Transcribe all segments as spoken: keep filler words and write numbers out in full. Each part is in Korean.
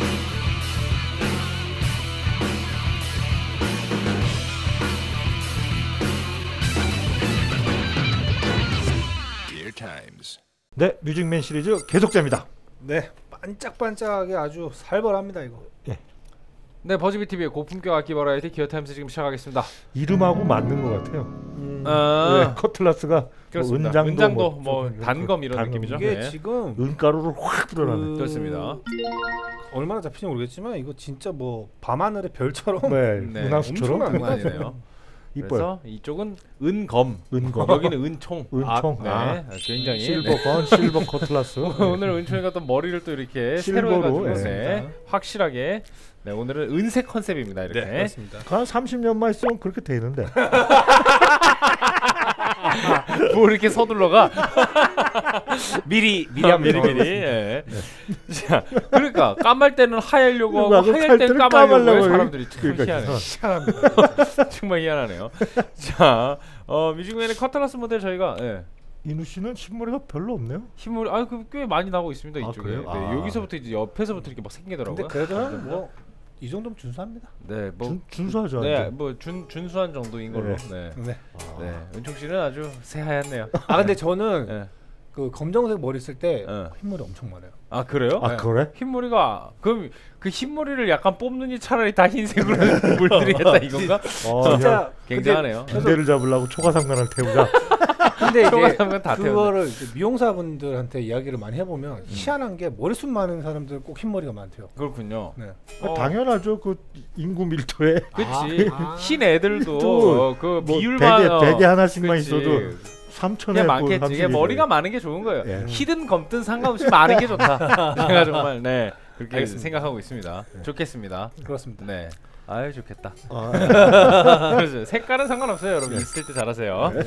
네, 뮤직맨 시리즈 계속됩니다. 네, 반짝반짝하게 아주 살벌합니다 이거. 예. 네, 버즈비티비의 고품격 악기 버라이티 기어타임스 지금 시작하겠습니다. 이름하고 맞는 것 같아요. 음. 아, 네, 커틀러스가 그렇습니다. 뭐 은장도, 은장도 뭐, 뭐 좀 단검 이런 단검. 느낌이죠. 이게 네. 지금 은가루를 확 뿌려놨네. 그... 그렇습니다. 얼마나 잡히는지 모르겠지만 이거 진짜 뭐 밤하늘의 별처럼 네, 네, 은하수처럼 엄청납니다. 장난이네요. 이뻐요. 그래서 이쪽은 은검, 은검. 여기는 은총. 은총. 아, 네, 아. 굉장히 실버건, 실버 커틀러스. 오늘 은총이가 또 머리를 또 이렇게 새로 실버로, 해가지고 예. 네, 확실하게. 네, 오늘은 은색 컨셉입니다. 이렇게. 네, 그렇습니다. 한 삼십 년만 있으면 그렇게 되는데. 뭐 이렇게 서둘러가 미리 미리 아, 한번 미리 미리. 예. 자, 그러니까 까말 때는 하얘려고 하고 하고 하얄 때는 칼 때는 까마려고 해. 까마려고 사람들이 참 그러니까 희한해. 희한합니다. 정말 희한하네요. 자, 어, 뮤직맨의 커틀러스 모델 저희가 예. 이누 씨는 흰머리가 별로 없네요. 흰머리 아, 그 꽤 많이 나고 있습니다. 아, 이쪽에. 그래요? 네, 아. 여기서부터 이제 옆에서부터 이렇게 막 생기더라고요. 근데 그래도 뭐 이 정도면 준수합니다. 네, 뭐 준, 준수하죠. 네, 완전. 뭐 준 준수한 정도인 걸로. 네. 네. 네. 네. 은총 씨는 아주 새하얗네요. 아 근데 저는 네. 그 검정색 머리 쓸 때 네. 흰머리 엄청 많아요. 아, 그래요? 아 네. 그래? 흰머리가 그럼 그 흰머리를 약간 뽑느니 차라리 다 흰색으로 물들이겠다 이건가? 어, 진짜 굉장하네요. 군대를 잡으려고 초가상관을 태우자. 근데 이제 초가상관 다 그거를 이제 미용사분들한테 이야기를 많이 해보면 음. 희한한 게 머리숱 많은 사람들은 꼭 흰머리가 많대요. 그렇군요. 네. 어. 당연하죠. 그 인구 밀도에 그치. 아. 흰 애들도 또 어, 그 뭐 비율만 베개, 베개 하나씩만 그치. 있어도 삼천에 그게 많겠지. 이게 머리가 많은 게 좋은 거예요. 예. 희든 검든 상관없이 많은 게 좋다. 제가 정말 네 그렇게 알겠습니다. 생각하고 있습니다. 네. 좋겠습니다. 그렇습니다. 네. 아유 좋겠다. 아, 그래서 색깔은 상관없어요. 여러분 네. 있을 때 잘하세요. 네.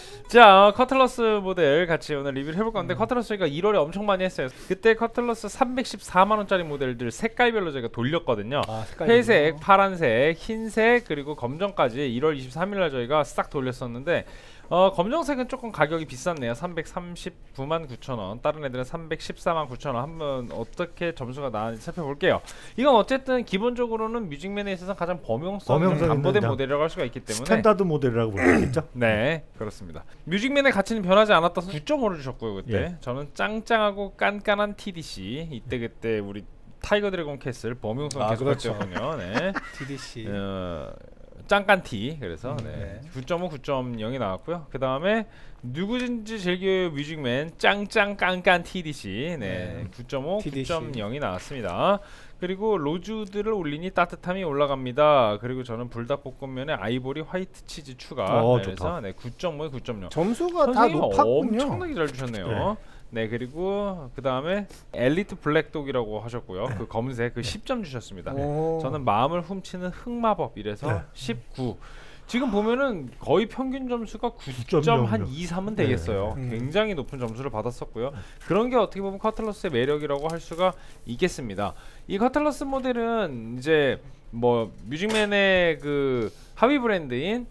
자, 커틀러스 모델 같이 오늘 리뷰를 해볼 건데 음. 커틀러스 저희가 일월에 엄청 많이 했어요. 그때 커틀러스 삼백십사만 원짜리 모델들 색깔별로 저희가 돌렸거든요. 아, 색깔이 회색, 있네요. 파란색, 흰색 그리고 검정까지 일월 이십삼일 날 저희가 싹 돌렸었는데 어, 검정색은 조금 가격이 비쌌네요. 삼백삼십구만 구천 원. 다른 애들은 삼백십사만 구천 원. 한번 어떻게 점수가 나왔는지 살펴볼게요. 이건 어쨌든 기본적으로는 뮤직맨에 있어서 가장 범용성 범용성 담보된 있는 모델이라고 할 수가 있기 때문에 스탠다드 모델이라고 볼 수 있겠죠. 네, 그렇습니다. 뮤직맨의 가치는 변하지 않았다서 구 점 오를 주셨고요. 그때 예. 저는 짱짱하고 깐깐한 티디씨. 이때 그때 우리 타이거 드래곤 캐슬 범용성 아, 계속 그렇죠. 했거든요. 네. 티디씨. 어, 짱깐티. 그래서 음, 네. 네. 구 점 오, 구 점 영이 나왔고요. 그 다음에 누구든지 즐겨요 뮤직맨 짱짱 깐깐 티디씨. 네. 네. 구 점 오, 구 티디씨. 점 영이 나왔습니다. 그리고 로즈우드를 올리니 따뜻함이 올라갑니다. 그리고 저는 불닭볶음면에 아이보리 화이트 치즈 추가. 어, 네, 좋다. 그래서 네, 구 점 오에 구 점 영. 점수가 다 선생님 높았군요. 엄청나게 잘 주셨네요. 네, 그리고 그 다음에 엘리트 블랙독이라고 하셨고요. 그 검은색 그 십 점 주셨습니다. 오. 저는 마음을 훔치는 흑마법 이래서 네. 십구. 지금 보면은 거의 평균 점수가 구 점 구 점 영. 한 이, 삼은 되겠어요. 네. 음. 굉장히 높은 점수를 받았었고요. 그런 게 어떻게 보면 커틀러스의 매력이라고 할 수가 있겠습니다. 이 커틀러스 모델은 이제 뭐 뮤직맨의 그 하위 브랜드인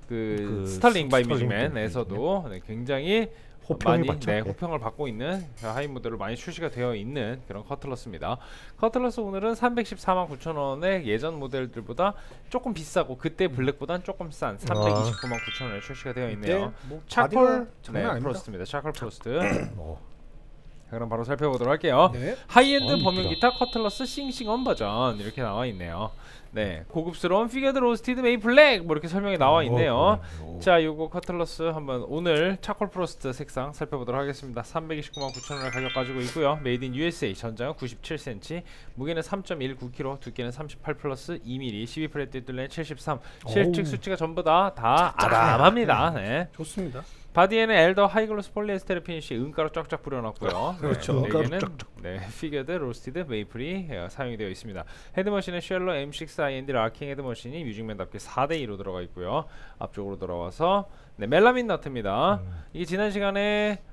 그, 그 스털링 바이 스털링 뮤직맨에서도 네, 굉장히 호평을 많이 받죠. 네, 예. 호평을 받고 있는 하이 모델로 많이 출시가 되어 있는 그런 커틀러스입니다. 커틀러스 오늘은 삼백십사만 구천 원의 예전 모델들보다 조금 비싸고 그때 블랙보단 조금 싼 삼백이십구만 구천 원에 출시가 되어 있네요. 뭐 차콜 바디가 장난 네, 아닙니다. 프로스트입니다. 차콜 프로스트. 어. 그럼 바로 살펴보도록 할게요. 네. 하이엔드 어, 범용 이쁘다. 기타 커틀러스 싱싱원 버전 이렇게 나와 있네요. 네, 고급스러운 피겨드 로스티드 메이 블랙 뭐 이렇게 설명이 나와 있네요. 어, 그래. 자, 요거 커틀러스 한번 오늘 차콜 프로스트 색상 살펴보도록 하겠습니다. 삼백이십구만 구천 원을 가격 가지고 있고요. 메이드 인 유에스에이, 전장은 구십칠 센티미터, 무게는 삼 점 일구 킬로그램, 두께는 삼십팔 플러스 이 밀리미터, 십이 프렛 뚫레는 칠십삼. 실측 오우. 수치가 전부 다 다 아담합니다. 네. 좋습니다. 네. 바디에는 엘더 하이글로스 폴리에스테르 피니쉬 은가루 쫙쫙 뿌려놨고요. 그렇죠. 네, 은가루 여기는 쫙쫙. 네, 피겨드 로스티드 메이플이 어, 사용이 되어 있습니다. 헤드머신은 쉘러 엠 식스 아이엔디 락킹 헤드머신이 뮤직맨답게 사 대 이로 들어가 있고요. 앞쪽으로 돌아와서 네, 멜라민 너트입니다. 음. 이게 지난 시간에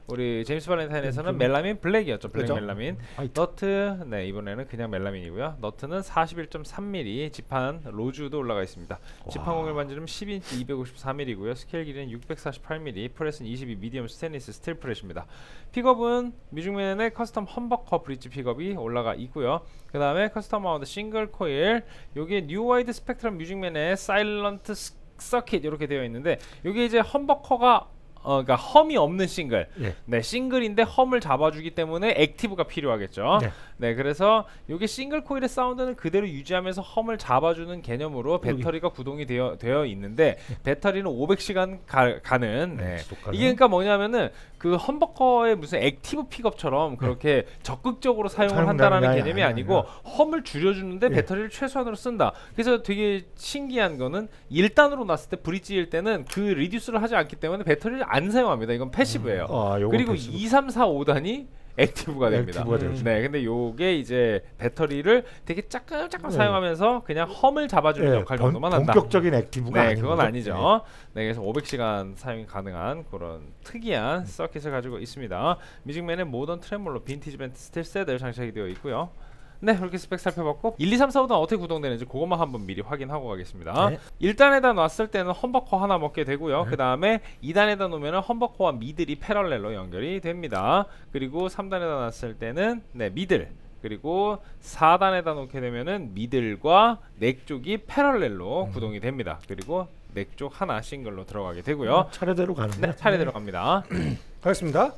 우리 제임스 발렌타인에서는 좀- 멜라민 블랙이었죠. 블랙 그죠? 멜라민. 화이트. 너트 네 이번에는 그냥 멜라민이고요. 너트는 사십일 점 삼 밀리미터, 지판 로즈도 올라가 있습니다. 지판 공률 반지름 십 인치 이백오십사 밀리미터고요. 스케일 길이는 육백사십팔 밀리미터, 프레스는 이십이 미디엄 스테인리스 스틸 프렛입니다. 픽업은 뮤직맨의 커스텀 험버커 브릿지 픽업이 올라가 있고요. 그 다음에 커스텀 마운트 싱글 코일, 요게 뉴 와이드 스펙트럼 뮤직맨의 사일런트 서킷 이렇게 되어 있는데, 요게 이제 험버커가 어, 그러니까 험이 없는 싱글. 예. 네, 싱글인데 험을 잡아주기 때문에 액티브가 필요하겠죠. 네. 네, 그래서 이게 싱글 코일의 사운드는 그대로 유지하면서 험을 잡아주는 개념으로 배터리가 구동이 되어 되어 있는데, 배터리는 오백 시간 가, 가는. 네. 지속가능. 이게 그러니까 뭐냐면은 그 험버커의 무슨 액티브 픽업처럼 그렇게 적극적으로 사용을 사용량이 한다라는 아니- 개념이 아니- 아니고 험을 줄여주는데 예. 배터리를 최소한으로 쓴다. 그래서 되게 신기한 거는 일 단으로 놨을 때 브릿지일 때는 그 리듀스를 하지 않기 때문에 배터리를 안 사용합니다. 이건 패시브예요. 아, 요건 그리고 패시브. 이, 삼, 사, 오 단이 액티브가 됩니다. 액티브가 되죠. 네, 근데 요게 이제 배터리를 되게 조금 조금 네. 사용하면서 그냥 험을 잡아주는 예, 역할 본- 정도만 한다. 본격적인 액티브가 네, 아닌 그건 거죠? 아니죠. 네, 그래서 오백 시간 사용이 가능한 그런 특이한 서킷을 가지고 있습니다. 뮤직맨의 모던 트레몰로 빈티지 밴드 스틸 셋을 장착이 되어 있고요. 네, 이렇게 스펙 살펴봤고 일, 이, 삼, 사, 오 단 어떻게 구동되는지 그것만 한번 미리 확인하고 가겠습니다. 네. 일 단에다 놨을 때는 험버커 하나 먹게 되고요. 네. 그 다음에 이 단에다 놓으면 험버커와 미들이 패럴렐로 연결이 됩니다. 그리고 삼 단에다 놨을 때는 네, 미들, 그리고 사 단에다 놓게 되면은 미들과 넥 쪽이 패럴렐로 음. 구동이 됩니다. 그리고 넥 쪽 하나 싱글로 들어가게 되고요. 차례대로 가는 네, 차례대로 갑니다. 가겠습니다.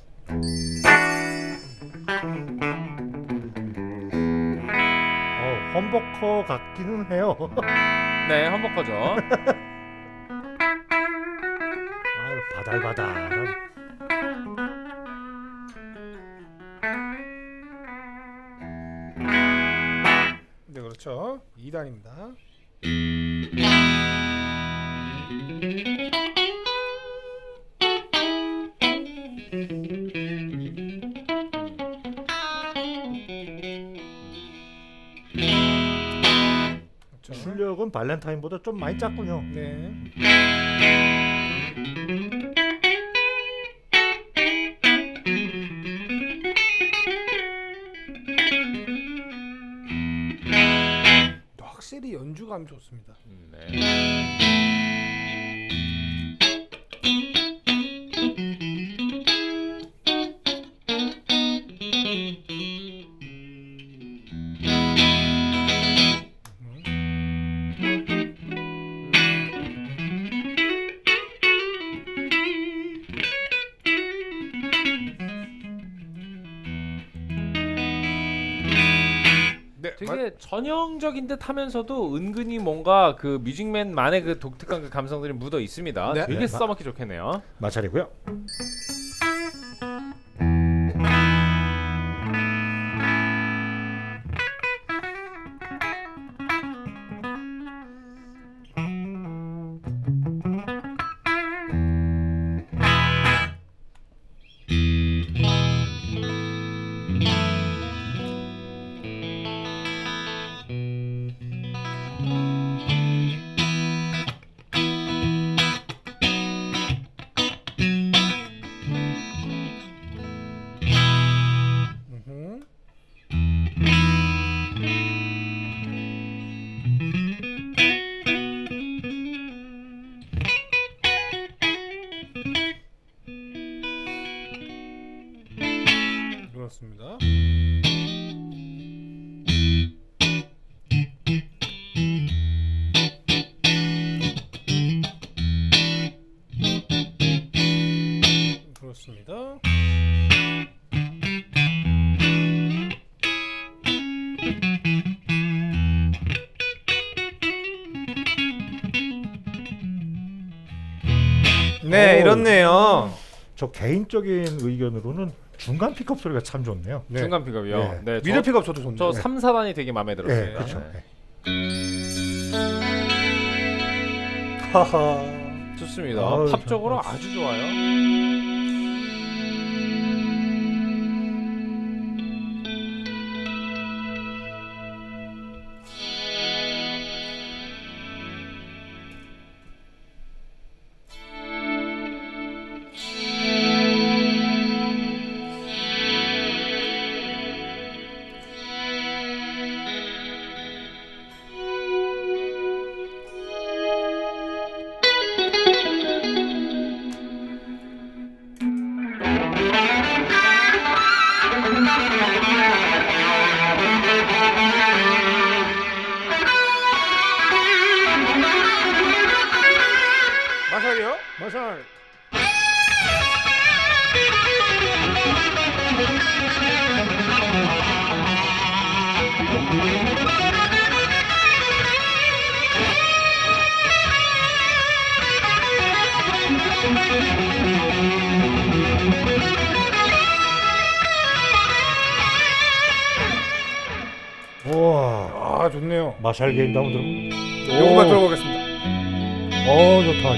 어, 험버커 같기는 해요. 네, 험버커죠. 아유, 바달바달한. 네, 그렇죠. 이 단입니다. 그렇죠. 출력은 발렌타인보다 좀 많이 작군요. 네. 확실히 연주감 좋습니다. 음, 네. 네, 되게 전형적인 듯 하면서도 은근히 뭔가 그 뮤직맨만의 그 독특한 그 감성들이 묻어 있습니다. 네. 되게 네. 써먹기 좋겠네요. 마찰이고요. 음흠. 그렇습니다. 그렇습니다. 네, 오. 이렇네요. 저 개인적인 의견으로는 중간 픽업 소리가 참 좋네요. 네. 중간 픽업이요. 네. 네, 저, 미들 픽업 저도 좋네요. 저 삼, 사 단이 되게 마음에 들었어요. 네, 그렇죠. 네. 하하. 좋습니다. 아유, 팝적으로 참. 아주 좋아요. 마샬. 우와. 아 좋네요. 마샬 게임도 한번 들어. 요거만 들어보겠습니다. 어 좋다.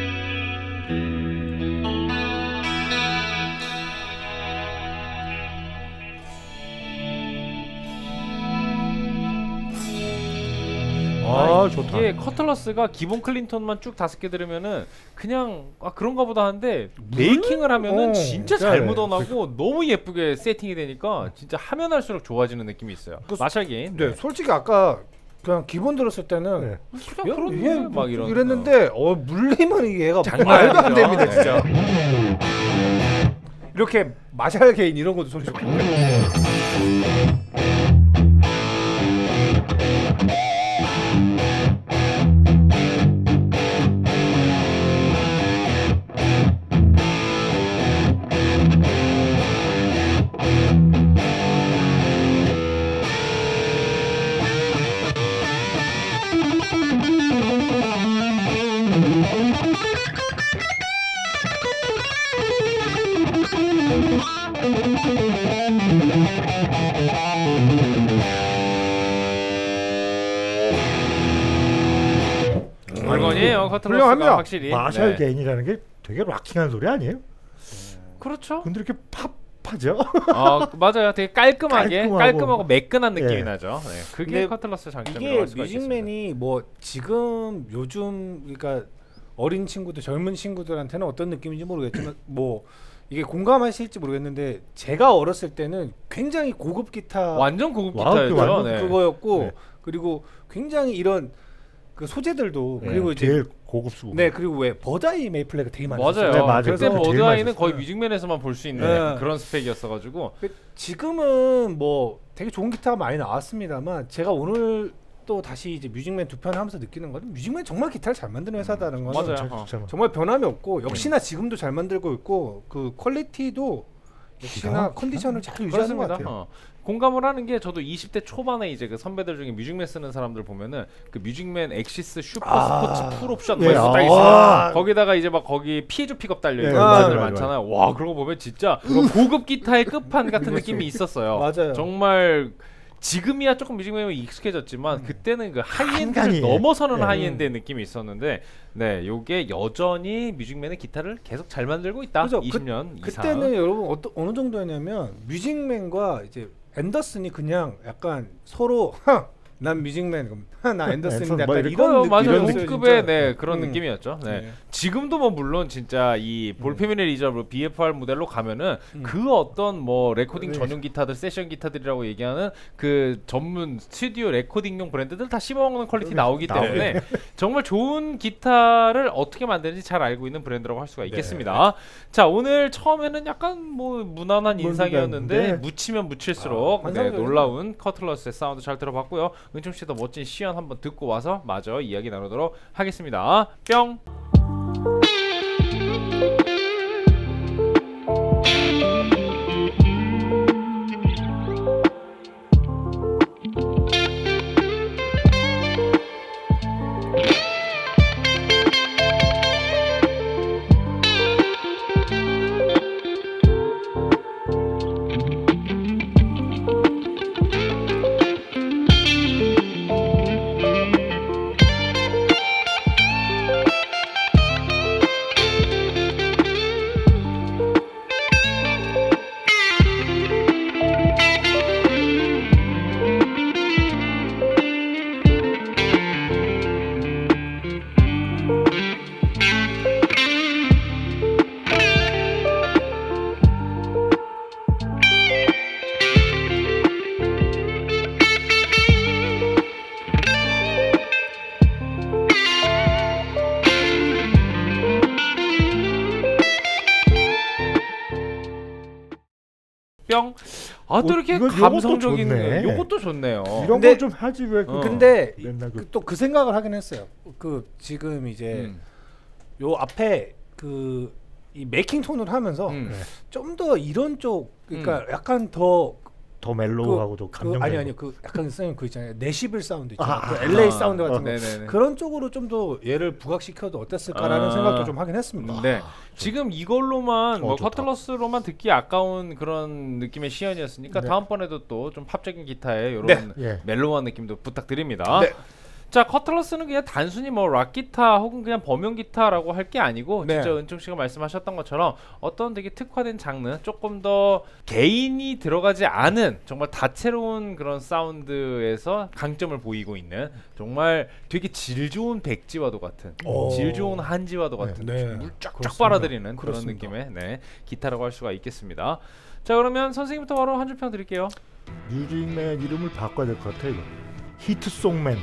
아 좋다. 이게 커틀러스가 기본 클린톤만 쭉 다섯 개 들으면은 그냥 아 그런가 보다 하는데 메이킹을 하면은 어, 진짜 네. 잘 묻어나고 너무 예쁘게 세팅이 되니까 진짜 하면 할수록 좋아지는 느낌이 있어요. 그 마샬 게임. 네, 솔직히 아까 그냥 기본 들었을 때는 네. 그냥 야, 그런 이게 막 뭐 이런 이랬는데 어 물리면 이게 얘가 장난 말도 안 아니죠. 됩니다 네. 진짜. 이렇게 마샬 게인 이런 것도 소리 좋고. 물건이에요. 커틀러스가 훌륭합니다. 확실히. 마샬 네. 게인이라는 게 되게 락킹한 소리 아니에요? 그렇죠. 근데 이렇게 팝하죠? 어 맞아요. 되게 깔끔하게 깔끔하고. 깔끔하고 매끈한 느낌이 예. 나죠. 네. 그게 근데 커틀러스 장점이라고 이게 할 수가 있습니다. 뮤직맨이 뭐 지금 요즘 그러니까 어린 친구들 젊은 친구들한테는 어떤 느낌인지 모르겠지만 뭐 이게 공감하실지 모르겠는데 제가 어렸을 때는 굉장히 고급 기타 완전 고급 와우, 기타였죠. 그 완전 네. 그거였고 네. 그리고 굉장히 이런 그 소재들도 네, 그리고 이제 제일 고급수고. 네 그리고 왜 버다이 메이플레가 되게 많이 맞아요. 썼어요. 네, 맞아요. 그때 그거 제일 버드아이는 맛있었어요. 거의 뮤직맨에서만 볼 수 있는 네. 그런 스펙이었어가지고 그 지금은 뭐 되게 좋은 기타가 많이 나왔습니다만 제가 오늘 또 다시 이제 뮤직맨 두 편 하면서 느끼는 거는 뮤직맨 정말 기타를 잘 만드는 회사다는 거는 맞아요. 참- 어. 참- 정말 변함이 없고 역시나 지금도 잘 만들고 있고 그 퀄리티도 역시나 기가 컨디션을 잘 유지하는 것 그렇습니다. 같아요. 어. 공감을 하는 게 저도 이십 대 초반에 이제 그 선배들 중에 뮤직맨 쓰는 사람들 보면은 그 뮤직맨 엑시스 슈퍼 아. 스포츠 풀 옵션 예, 뭐 이런 거 딱 아. 있어요. 거기다가 이제 막 거기 피해조 픽업 달려 있는 예, 사람들 맞아요, 맞아요. 많잖아요. 와 그런 거 보면 진짜 고급 기타의 끝판 같은 느낌이 있었어요. 맞아요. 정말 지금이야 조금 뮤직맨이 익숙해졌지만 그때는 그 하이엔드를 한간이에요. 넘어서는 예. 하이엔드의 느낌이 있었는데 네 요게 여전히 뮤직맨의 기타를 계속 잘 만들고 있다. 그죠. 이십 년 이상. 그때는 여러분 어떠, 어느 정도였냐면 뮤직맨과 이제 앤더슨이 그냥 약간 서로 난 뮤직맨 그럼 나 앤더슨인데 뭐 약간 이렇게 이런 어, 느낌 맞아요. 이런 동급의 네 그런 음. 느낌이었죠. 네. 네. 지금도 뭐 물론 진짜 이 볼페미네 리저브 비에프알 모델로 가면은 음. 그 어떤 뭐 레코딩 네. 전용 기타들, 세션 기타들이라고 얘기하는 그 전문 스튜디오 레코딩용 브랜드들 다 씹어먹는 퀄리티 나오기 나오게. 때문에 정말 좋은 기타를 어떻게 만드는지 잘 알고 있는 브랜드라고 할 수가 있겠습니다. 자 오늘 처음에는 약간 뭐 무난한 인상이었는데 무난한데. 묻히면 묻힐수록 아, 네, 환상적이네. 놀라운 커틀러스의 사운드 잘 들어봤고요. 은총 씨도 멋진 시연 한번 듣고 와서 마저 이야기 나누도록 하겠습니다. 뿅. 뿅. 아 또 어, 이렇게 이거- 요것도 감성적인 좋네. 요것도 좋네요. 이런 근데- 거 좀 하지 왜? 그 어. 근데 맨날 그 또 그 생각을 하긴 했어요. 그 지금 이제 음. 요 앞에 그 이 메이킹 톤을 하면서 음. 네. 좀 더 이런 쪽 그러니까 약간 더 더 멜로우하고도 그, 감정. 그, 아니 아니요 그 약간 선생님 그 있잖아요 내시빌 사운드 있잖아요. 아, 그 엘에이 아, 사운드 같은 거 네네네. 그런 쪽으로 좀 더 얘를 부각시켜도 어땠을까라는 아. 생각도 좀 하긴 했습니다. 네. 지금 이걸로만 어, 뭐 좋다. 커틀러스로만 듣기 아까운 그런 느낌의 시연이었으니까 네. 다음번에도 또 좀 팝적인 기타에 이런 네. 예. 멜로우한 느낌도 부탁드립니다. 네. 자, 커틀러스는 그냥 단순히 뭐 락 기타 혹은 그냥 범용 기타라고 할 게 아니고 네. 진짜 은총 씨가 말씀하셨던 것처럼 어떤 되게 특화된 장르, 조금 더 개인이 들어가지 않은 정말 다채로운 그런 사운드에서 강점을 보이고 있는 정말 되게 질 좋은 백지와도 같은, 오. 질 좋은 한지와도 같은 네. 물 쫙쫙 그렇습니다. 빨아들이는 그런 그렇습니다. 느낌의 네, 기타라고 할 수가 있겠습니다. 자, 그러면 선생님부터 바로 한 줄 평 드릴게요. 뮤직맨 이름을 바꿔야 될 것 같아 이거. 히트송맨.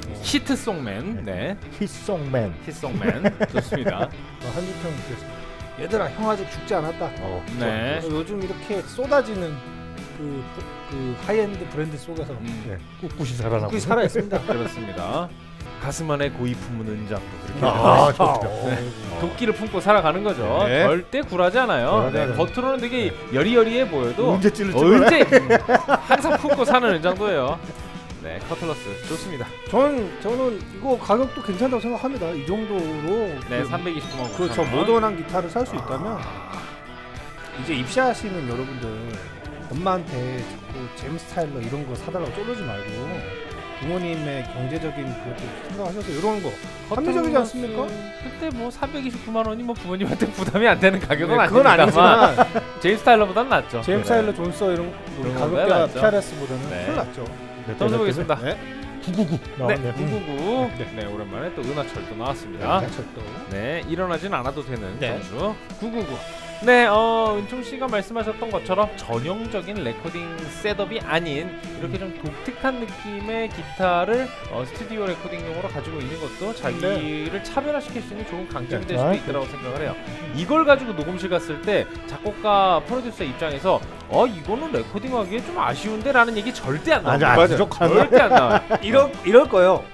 히트송맨, 네, 히트송맨. 히트송맨 좋습니다. 한줄평 드렸습니다. 얘들아 형 아직 죽지 않았다. 어, 네. 그래서 요즘 이렇게 쏟아지는 그, 그 하이엔드 브랜드 속에서 음. 네. 꿋꿋이 살아남고. 꾹꾹이 살아 있습니다. 그렇습니다. 가슴 안에 고이 품은 은장도 그렇게 아, 좋다. 도끼를 품고 살아가는 거죠. 네. 절대 굴하지 않아요. 굴하지 네, 않아요. 겉으로는 되게 여리여리해 보여도 언제 찔러지? 언제 항상 품고 사는 은장도예요. 네, 커틀러스 좋습니다. 저는 저는 이거 가격도 괜찮다고 생각합니다. 이 정도로 네, 그, 삼백이십구만 원. 그렇죠. 모던한 기타를 살 수 있다면 이제 입시하시는 여러분들 엄마한테 자꾸 제임스 타일러 이런 거 사달라고 쪼르지 말고 부모님의 경제적인 그것도 생각하셔서 이런 거 합리적이지 않습니까? 그때 뭐 삼백이십구만 원이 뭐 부모님한테 부담이 안 되는 가격은 네, 그건 아닙니다만 아니지만 제임스 타일러보다는 낫죠. 제임스 네. 타일러 존서 이런 그런 가격대가 거보다 낫죠. 피알에스보다는 네. 훨씬 낫죠. 또 보겠습니다. 네. 구구구 네, 나왔네. 구구구. 네, 오랜만에 또 은하철도 나왔습니다. 네, 또. 네, 일어나진 않아도 되는 네. 선수 구구구. 네, 어, 은총 씨가 말씀하셨던 것처럼 전형적인 레코딩 셋업이 아닌 이렇게 좀 독특한 느낌의 기타를 어, 스튜디오 레코딩용으로 가지고 있는 것도 자기를 차별화시킬 수 있는 좋은 강점이 될 수도 네. 있다고 생각을 해요. 이걸 가지고 녹음실 갔을 때 작곡가 프로듀서 입장에서 어 이거는 레코딩하기에 좀 아쉬운데라는 얘기 절대 안 맞아, 나와요. 부족한. 절대 안 나와요. 이럴 이럴 거예요.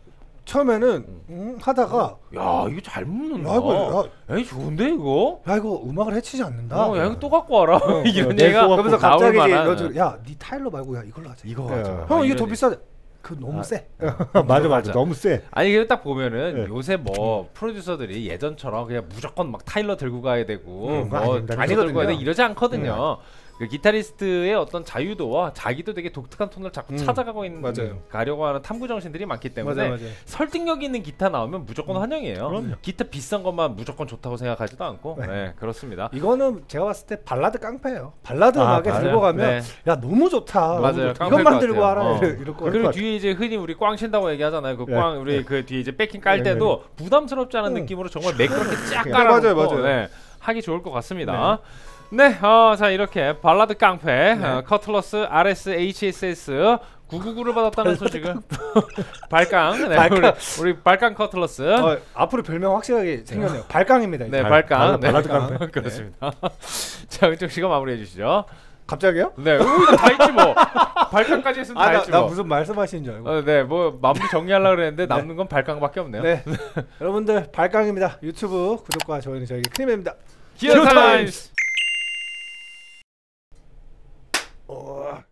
처음에는 음, 하다가 야 이거 잘 묻는다. 야 이거 에이 좋은데 이거? 야, 야 이거 음악을 해치지 않는다. 어, 야 이거 또 갖고 와라. 어, 이런 내 얘기가 또 그러면서 나올 갑자기 이제 만한. 여자 야네 타일러 말고 야 이걸로 하자. 이거 예. 하자. 형 이게 이런 더 얘기. 비싸. 그 너무 아. 세. 맞아 맞아. 맞아. 너무 세. 아니 이게 딱 보면은 네. 요새 뭐 프로듀서들이 예전처럼 그냥 무조건 막 타일러 들고 가야 되고 음, 그거 뭐 아닙니다. 아니 들고 가야 돼 아니거든요. 이러지 않거든요. 그 기타리스트의 어떤 자유도와 자기도 되게 독특한 톤을 자꾸 음, 찾아가고 있는 맞아요. 가려고 하는 탐구 정신들이 많기 때문에 맞아요. 설득력 있는 기타 나오면 무조건 환영이에요. 그럼요. 기타 비싼 것만 무조건 좋다고 생각하지도 않고 네, 네. 그렇습니다. 이거는 제가 봤을 때 발라드 깡패예요. 발라드 아, 음악에 맞아요. 들고 가면 네. 야 너무 좋다. 너무 맞아요. 좋다. 깡패일 이것만 것 들고 같아요. 와라 어. 이럴 거. 그럴 그리고 것 뒤에 이제 흔히 우리 꽝 친다고 얘기하잖아요. 그 네. 꽝 우리 그 뒤에 이제 백킹 깔 네, 때도 부담스럽지 않은 음. 느낌으로 정말 매끄럽게 쫙 네, 깔아놓고 맞아요, 맞아요. 네, 하기 좋을 것 같습니다. 네, 어, 자 이렇게 발라드 깡패 네. 어, 커틀러스 알에스 에이치에스에스 구구구를 받았다는 소식을 발깡, 네, 발깡. 우리, 우리 발깡 커틀러스 어, 앞으로 별명 확실하게 생겼네요. 발깡입니다. 이제. 네 발- 발깡 발라- 네, 발라드 발깡. 깡패. 그렇습니다. 자 은총 씨가 마무리해 주시죠. 갑자기요? 네, 오, 이거 다 있지 뭐 발깡까지 했으면 다 아, 나, 했지 나 뭐. 무슨 말씀하시는 줄 알고. 어, 네, 뭐 마무리 정리하려고 그랬는데 남는 건 발깡밖에 없네요. 네. 여러분들 발깡입니다. 유튜브 구독과 좋아요는 저에게 큰 힘이 됩니다. 기어 타임스. 어...